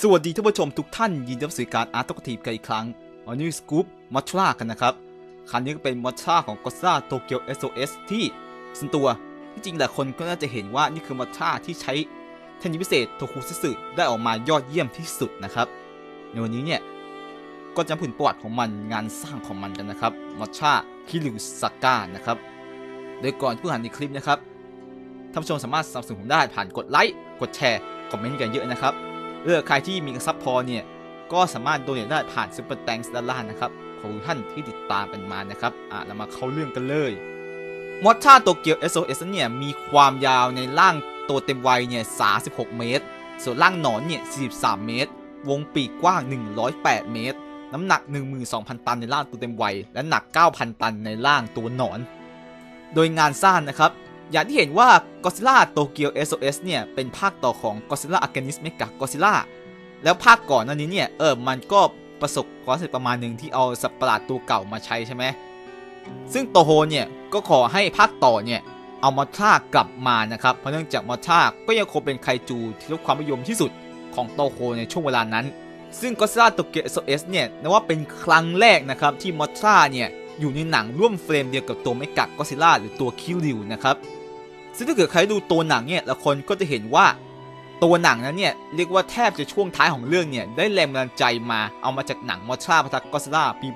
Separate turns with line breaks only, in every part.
สวัสดีท่านผู้ชมทุกท่านยินดีต้อนรับสู่การอาร์ตตกทีกันอีกครั้งวันนี้สกู๊ปมัทฉรากันนะครับครั้งนี้ก็เป็นมัทฉราของก็อดซิลล่าโตเกียว SOS ที่ส่วนตัวที่จริงหลายคนก็น่าจะเห็นว่านี่คือมัทฉราที่ใช้เทคนิคพิเศษโทคุซัตสึได้ออกมายอดเยี่ยมที่สุดนะครับในวันนี้เนี่ยก็จะพูดประวัติของมันงานสร้างของมันกันนะครับมัทฉราคิริวซาก้านะครับโดยก่อนผู้อ่านในคลิปนะครับท่านผู้ชมสามารถสนับสนุนผมได้ผ่านกดไลค์กดแชร์คอมเมนต์กันเยอะนะครับใครที่มีกระซับพอเนี่ยก็สามารถโดเนทได้ผ่านซุปเปอร์แตงส์ด้านล่างนะครับขอบคุณท่านที่ติดตามกันมานะครับเรามาเข้าเรื่องกันเลยมัทฉราโตเกียว SOS เนี่ยมีความยาวในร่างตัวเต็มวัยเนี่ย36เมตรส่วนร่างหนอนเนี่ย43เมตรวงปีกกว้าง108เมตรน้ำหนัก 12,000 ตันในร่างตัวเต็มวัยและหนัก 9,000 ตันในร่างตัวหนอนโดยงานสร้างนะครับอย่างที่เห็นว่า Godzilla Tokyo SOS เนี่ยเป็นภาคต่อของ Godzilla Against Mechagodzilla แล้วภาคก่อนหน้านี้เนี่ยมันก็ประสบความสำเร็จประมาณหนึ่งที่เอาสัตว์ประหลาดตัวเก่ามาใช้ใช่ไหมซึ่งโตโฮเนี่ยก็ขอให้ภาคต่อเนี่ยเอามัทฉรากลับมานะครับเพราะเนื่องจากมัทฉราก็ยังคงเป็นไคจูที่ได้รับความนิยมที่สุดของโตโฮในช่วงเวลานั้นซึ่ง Godzilla Tokyo SOS เนี่ยนับว่าเป็นครั้งแรกนะครับที่มัทฉราเนี่ยอยู่ในหนังร่วมเฟรมเดียวกับตัวเมกะก็อดซิลล่าหรือตัวคิริวนะครับซึ่งถ้าเกิดใครดูตัวหนังเนี่ยละคนก็จะเห็นว่าตัวหนังนั้นเนี่ยเรียกว่าแทบจะช่วงท้ายของเรื่องเนี่ยได้แรงบันดาลใจมาเอามาจากหนังมัทฉราปะทะก็อดซิลล่าปี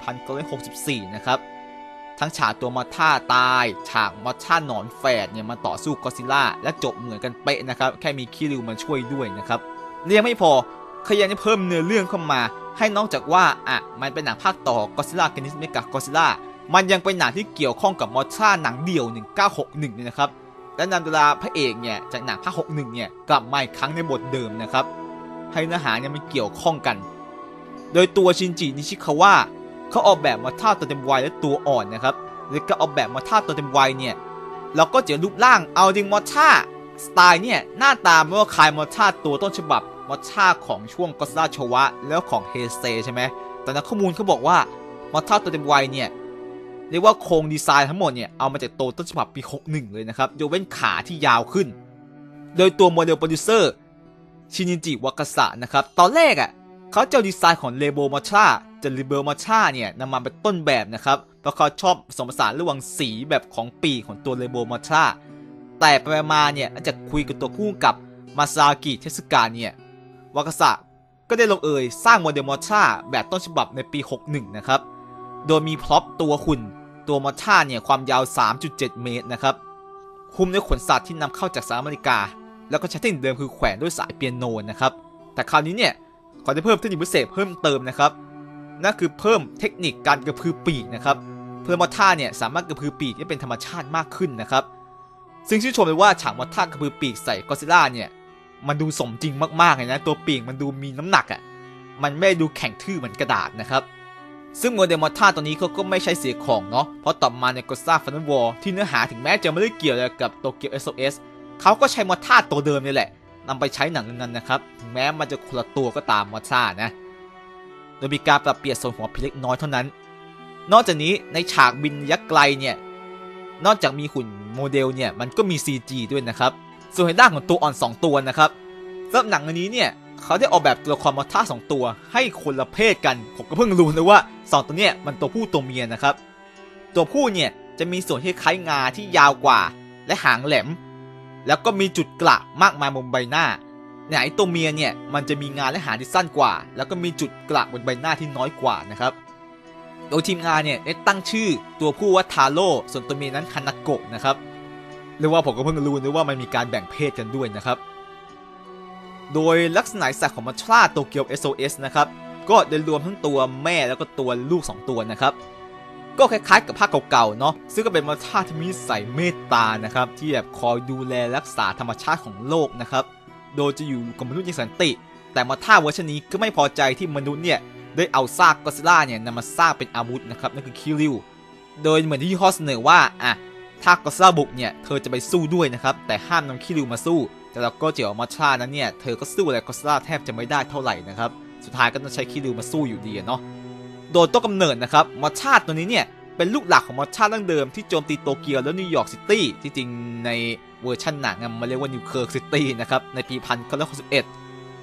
1964 นะครับทั้งฉากตัวมัทฉราตายฉากมัทฉราหนอนแฝดเนี่ยมาต่อสู้ก็อดซิลล่าและจบเหมือนกันเป๊ะนะครับแค่มีคิริวมาช่วยด้วยนะครับเรียกไม่พอขยันจะเพิ่มเนื้อเรื่องเข้ามาให้นอกจากว่ามันเป็นหนังภาคต่อ Godzilla Against Mechagodzilla มันยังเป็นหนังที่เกี่ยวข้องกับมัทฉราหนังเดี่ยว 1961 เนี่ยนะครับและนำดาราพระเอกเนี่ยจากหนังภาค 61 เนี่ยกลับมาอีกครั้งในบทเดิมนะครับให้เนื้อหาเนี่ยมันเกี่ยวข้องกันโดยตัวชินจินิชิคาวะเขาออกแบบมัทฉราตัวเต็มวัยและตัวอ่อนนะครับหรือก็ออกแบบมัทฉราตัวเต็มวัยเนี่ยเราก็เจอรูปร่างเอาจริงมัทฉราสไตล์เนี่ยหน้าตาไม่ว่าคล้ายมัทฉราตัวต้นฉบับมัทฉราของช่วงก็อดซิลล่าโชวะแล้วของเฮเซใช่ไหมแต่ในข้อมูลเขาบอกว่ามัทฉราตัวเต็มวัยเนี่ยเรียกว่าโครงดีไซน์ทั้งหมดเนี่ยเอามาจากตัวต้นฉบับปี 61 เลยนะครับยกเว้นขาที่ยาวขึ้นโดยตัวโมเดลโปรดิวเซอร์ชินิจิวากาสะนะครับตอนแรกเขาจะดีไซน์ของเรโบมัทฉราจะรีเบลมัทฉราเนี่ยนำมาเป็นต้นแบบนะครับเพราะเขาชอบผสมผสานระหว่างสีแบบของปีกของตัวเรโบมัทฉราแต่ไปมาเนี่ยหลังจากคุยกับตัวผู้กับมาซากิเทสึกะเนี่ยวากาสะก็ได้ลงเอยสร้างโมเดลมัทฉราแบบต้นฉบับในปี 61 นะครับโดยมีพร็อพตัวหุ่นตัวมัทฉราเนี่ยความยาว 3.7 เมตรนะครับหุ้มด้วยขนสัตว์ที่นำเข้าจากสหรัฐอเมริกาแล้วก็ใช้เทคนิคเดิมคือแขวนด้วยสายเปียโนนะครับแต่คราวนี้เนี่ยขอได้เพิ่มเทคนิคพิเศษเพิ่มเติมนะครับนั่นคือเพิ่มเทคนิคการกระพือปีกนะครับเพื่อมัทฉราเนี่ยสามารถกระพือปีกให้เป็นธรรมชาติมากขึ้นนะครับซึ่งชื่นชมเลยว่าฉากมัทฉรากระพือปีกใส่ก็อดซิลล่าเนี่ยมันดูสมจริงมากๆเลยนะตัวปีกมันดูมีน้ำหนักมันไม่ดูแข็งทื่อเหมือนกระดาษนะครับซึ่งโมเดลมัทฉราตัวนี้เขาก็ไม่ใช้เสียของเนาะเพราะต่อมาใน Godzilla Final War ที่เนื้อหาถึงแม้จะไม่ได้เกี่ยวกับ Tokyo SOS เขาก็ใช้มัทฉราตัวเดิมนี่แหละนำไปใช้หนังนั้นนะครับถึงแม้มันจะคนละตัวก็ตามมัทฉรานะโดยมีการปรับเปลี่ยนส่วนหัวเพียงเล็กน้อยเท่านั้นนอกจากนี้ในฉากบินระยะไกลเนี่ยนอกจากมีหุ่นโมเดลเนี่ยมันก็มี CG ด้วยนะครับส่วนในด้านของตัวอ่อน2ตัวนะครับสำหรับหนังอันนี้เนี่ยเขาได้ออกแบบตัวละครมัทฉรา2ตัวให้คนละเพศกันผมก็เพิ่งรู้นะว่า2ตัวเนี่ยมันตัวผู้ตัวเมียนะครับตัวผู้เนี่ยจะมีส่วนที่คล้ายงาที่ยาวกว่าและหางแหลมแล้วก็มีจุดกระมากมายบนใบหน้าในตัวเมียเนี่ยมันจะมีงาและหางที่สั้นกว่าแล้วก็มีจุดกระบนใบหน้าที่น้อยกว่านะครับโดยทีมงานเนี่ยได้ตั้งชื่อตัวผู้ว่าทาโร่ส่วนตัวเมียนั้นคานาโกะนะครับเรียกว่าผมก็เพิ่งรู้นะว่ามันมีการแบ่งเพศกันด้วยนะครับโดยลักษณะสัตว์ของมัทฉราโตเกียว SOS นะครับก็ได้รวมทั้งตัวแม่แล้วก็ตัวลูก2ตัวนะครับก็คล้ายๆกับภาคเก่าๆเนาะซึ่งก็เป็นมัทฉราที่มีนิสัยเมตตานะครับที่แบบคอยดูแลรักษาธรรมชาติของโลกนะครับโดยจะอยู่กับมนุษย์อย่างสันติแต่มัทฉราเวอร์ชันนี้ก็ไม่พอใจที่มนุษย์เนี่ยได้เอาซากก็อดซิลล่าเนี่ยนำมาสร้างเป็นอาวุธนะครับนั่นคือคิริวโดยเหมือนที่ยี่ห้อเสนอว่าถ้าก็อดซิลล่าบุกเนี่ยเธอจะไปสู้ด้วยนะครับแต่ห้ามนำคิริวมาสู้แต่เราก็เจอมัทฉรานั้นเนี่ยเธอก็สู้อะไรก็อดซิลล่าแทบจะไม่ได้เท่าไหร่นะครับสุดท้ายก็ต้องใช้คิริวมาสู้อยู่ดีเนาะโดยต้นกำเนิดนะครับมัทฉราตัวนี้เนี่ยเป็นลูกหลักของมัทฉราดั้งเดิมที่โจมตีโตเกียวและนิวยอร์กซิตี้ที่จริงในเวอร์ชันหนังมันเรียกว่านิวเคลียร์ซิตี้นะครับในปี 1961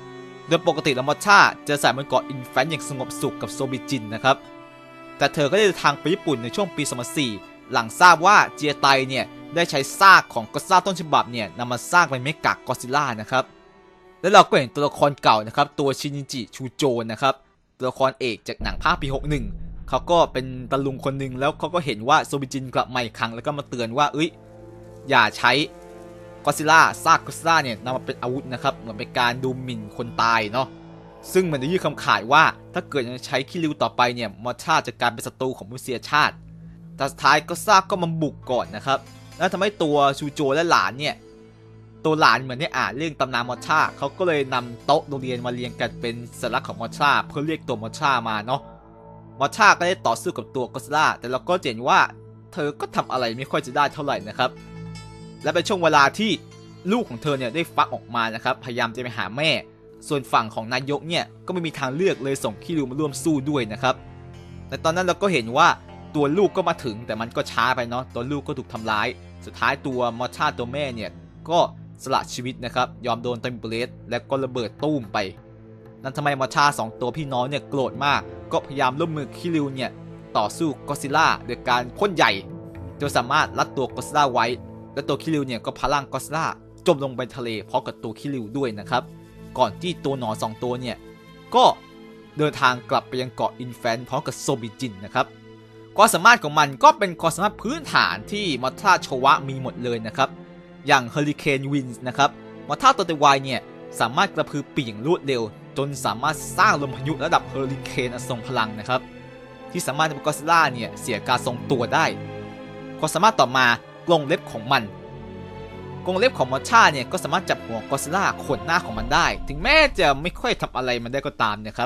โดยปกติแล้วมอชาจะใส่บนเกาะอินแฟนอย่างสงบสุขกับโซบิจินนะครับแต่เธอก็ได้เดินทางไปญี่ปุ่นในช่วงปี 2004 หลังทราบว่าเจียไตเนี่ยได้ใช้ซากของก็อดซิลล่าต้นฉบับเนี่ยนำมาสร้างเป็นเมกะก็อดซิลล่านะครับและเราก็เห็นตัวละครเก่านะครับตัวชินิจิชูโจนะครับตัวละครเอกจากหนังภาคปี 61 เขาก็เป็นตะลุงคนหนึ่งแล้วเขาก็เห็นว่าโซบิจินกลับมาอีกครั้งแล้วก็มาเตือนว่าอย่าใช้ก็อดซิลล่าซากก็อดซิลล่าเนี่ยนำมาเป็นอาวุธนะครับเหมือนเป็นการดูหมิ่นคนตายเนาะซึ่งมันได้ยื่นคำขาดว่าถ้าเกิดยังใช้คิริวต่อไปเนี่ยมอชาจะกลายเป็นศัตรูของมนุษยชาติแต่สุดท้ายก็อดซิลล่าก็มาบุกก่อนนะครับแล้วทำให้ตัวชูโจและหลานเนี่ยตัวหลานเหมือนได้อ่านเรื่องตำนานมอชาเขาก็เลยนำโต๊ะโรงเรียนมาเรียงกันเป็นสัญลักษณ์ของมอชาเพื่อเรียกตัวมอชามาเนาะมอชาก็ได้ต่อสู้กับตัวก็อดซิลล่าแต่เราก็เห็นว่าเธอก็ทำอะไรไม่ค่อยจะได้เท่าไหร่นะครับและเป็นช่วงเวลาที่ลูกของเธอเนี่ยได้ฟักออกมานะครับพยายามจะไปหาแม่ส่วนฝั่งของนายกเนี่ยก็ไม่มีทางเลือกเลยส่งคิริวมาร่วมสู้ด้วยนะครับแต่ตอนนั้นเราก็เห็นว่าตัวลูกก็มาถึงแต่มันก็ช้าไปเนาะตัวลูกก็ถูกทำร้ายสุดท้ายตัวมอชาตัวแม่เนี่ยก็สละชีวิตนะครับยอมโดนเต็มเบรดและก็ระเบิดตู้มไปนั่นทำไมมอชา2ตัวพี่น้องเนี่ยโกรธมากก็พยายามร่วมมือคิริวเนี่ยต่อสู้ก็อดซิลล่าโดยการพ่นใหญ่จนสามารถรัดตัวก็อดซิลล่าไว้และตัวคิริวเนี่ยก็พาร่างก็อดซิลล่าจมลงไปทะเลพร้อมกับตัวคิริวด้วยนะครับก่อนที่ตัวหนอน2ตัวเนี่ยก็เดินทางกลับไปยังเกาะอินแฟนพร้อมกับโซบิจินนะครับความสามารถของมันก็เป็นความสามารถพื้นฐานที่มอทาโชวะมีหมดเลยนะครับอย่างเฮอริเคนวินส์นะครับมอทาตัวเตวายเนี่ยสามารถกระพือปีกอย่างรวดเร็วจนสามารถสร้างลมพายุระดับเฮอริเคนอันทรงพลังนะครับที่สามารถทำให้ก็อดซิลล่าเนี่ยเสียการทรงตัวได้ความสามารถต่อมากรงเล็บของมันกรงเล็บของมอชาเนี่ยก็สามารถจับหัวก็อดซิลล่าขวนหน้าของมันได้ถึงแม้จะไม่ค่อยทำอะไรมันได้ก็ตามนะครับ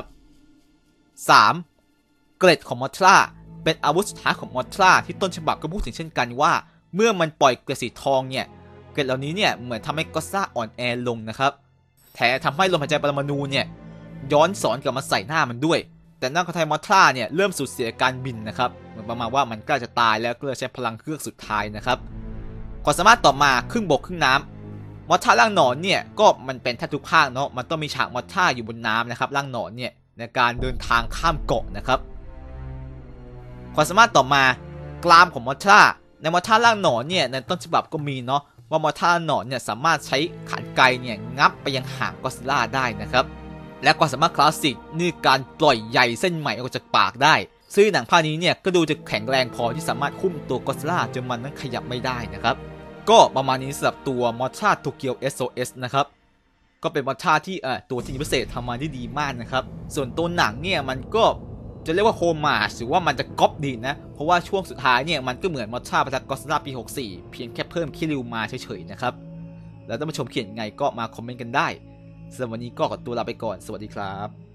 3. เกล็ดของมอชาเป็นอาวุธสุดท้ายของมอชาที่ต้นฉบับก็พูดถึงเช่นกันว่าเมื่อมันปล่อยเกล็ดสีทองเนี่ยเกล็ดเหล่านี้เนี่ยเหมือนทำให้ก็อดซิลล่าอ่อนแอลงนะครับแถมทำให้ลมหายใจปรมาณูเนี่ยย้อนสอนกลับมาใส่หน้ามันด้วยแต่นักไทยมอชาเนี่ยเริ่มสูญเสียการบินนะครับเหมือนประมาณว่ามันใกล้จะตายแล้วก็เลยใช้พลังเครื่องสุดท้ายนะครับความสามารถต่อมาครึ่งบกครึ่งน้ำมอชาร่างหนอนเนี่ยก็มันเป็นแทบทุกภาคเนาะมันต้องมีฉากมอชาอยู่บนน้ำนะครับร่างหนอนเนี่ยในการเดินทางข้ามเกาะนะครับความสามารถต่อมากรามของมอชาในมอชาร่างหนอนเนี่ยในต้นฉบับก็มีเนาะว่ามอชาหนอนเนี่ยสามารถใช้ขานไกเนี่ยงับไปยังหางก็อดซิลล่าได้นะครับและความสามารถคลาสสิกนี่การปล่อยใยเส้นใหม่ออกจากปากได้ซึ่งหนังภาคนี้เนี่ยก็ดูจะแข็งแรงพอที่สามารถคุ้มตัวก็อดซิลล่าจนมันนั้นขยับไม่ได้นะครับก็ประมาณนี้สำหรับตัวมอชาโตเกียว SOS นะครับก็เป็นมอชาที่ตัวที่พิเศษทำมาได้ดีมากนะครับส่วนตัวหนังเนี่ยมันก็จะเรียกว่าโฮมาจหรือว่ามันจะก๊อปดีนะเพราะว่าช่วงสุดท้ายเนี่ยมันก็เหมือนมอชาประทักก็อดซิลล่าปี 64 เพียงแค่เพิ่มคิริวมาเฉยๆนะครับแล้วท่านผู้ชมเขียนไงก็มาคอมเมนต์กันได้สำหรับวันนี้ก็ขอตัวลาไปก่อนสวัสดีครับ